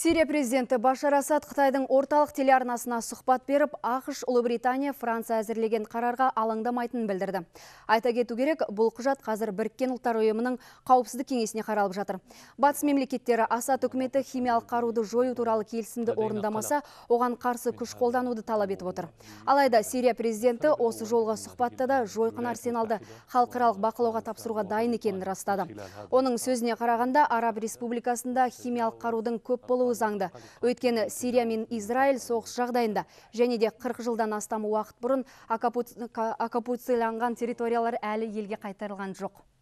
Сирия президенті Башар Асад Қытайдың орталық телеарнасына сұхбат беріп, ақш, Ұлыбритания, Франция әзірлеген қарарға алаңдамайтынын білдірді. Айта кету керек, бұл құжат қазір Біріккен ұлттар ұйымының қауіпсіздік кеңесіне қаралып жатыр. Батыс мемлекеттері Асад үкіметі химиялық қаруды жою туралы келісімді орындамаса, оған қарсы күш қолдануды талап етіп отыр. Алайда Сирия президенті осы жолға сұхбатта да жойқын арсеналды халықаралық бақылауға тапсыруға дайын екенін растады. Оның сөзіне қарағанда, Араб Республикасында химиялық қарудың көп болуы заңды. Өйткені Сирия мен Израиль соғыс жағдайында және де 40 жылдан астам уақыт бұрын оккупацияланған территориялар әлі елге қайтарылған жоқ.